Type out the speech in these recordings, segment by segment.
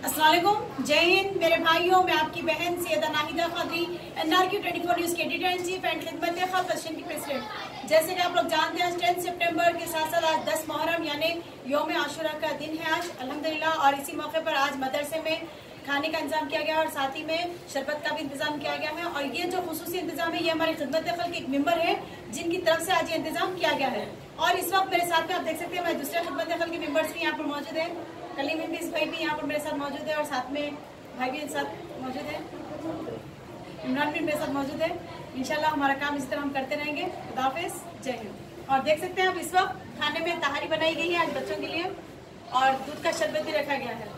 अस्सलाम वालेकुम, जय हिंद मेरे भाइयों। मैं आपकी बहन सैयदा नाहिदा खत्री, NRQ 24 न्यूज़ के editor in chief and Khidmat की प्रेसिडेंट। जैसे कि आप लोग जानते हैं, आज 10 सितंबर के साथ साथ आज 10 मुहर्रम यानी यौम आशुरा का दिन है आज अल्हम्दुलिल्लाह। और इसी मौके पर आज मदरसे में खाने का इंतजाम किया गया और साथ ही में शरबत का भी इंतजाम किया गया है। और ये जो खुसूसी इंतजाम है, ये हमारे खिदमत खल के एक मेंबर है जिनकी तरफ से आज ये इंतजाम किया गया है। और इस वक्त मेरे साथ में आप देख सकते हैं, मैं दूसरे खिदमत खल के मेंबर्स भी यहाँ पर मौजूद है। कलीम इस भाई भी यहाँ पर मेरे साथ मौजूद है और साथ में भाई भी साथ मौजूद है, इमरान भी मेरे साथ मौजूद है। इंशाल्लाह हमारा काम इस तरह हम करते रहेंगे। खुदा हाफिज़, जय हिंद। और देख सकते हैं आप इस वक्त खाने में तहारी बनाई गई है आज बच्चों के लिए और दूध का शरबत भी रखा गया है।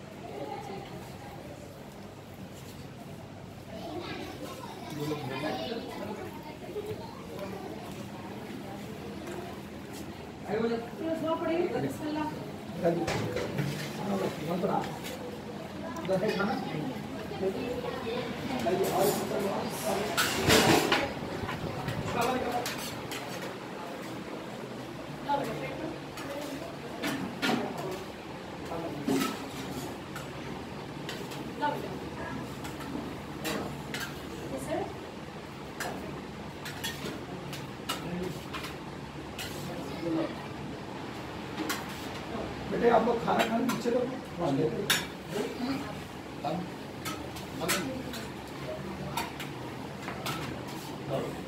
बेटे आप लोग खाना खाने पीछे लोग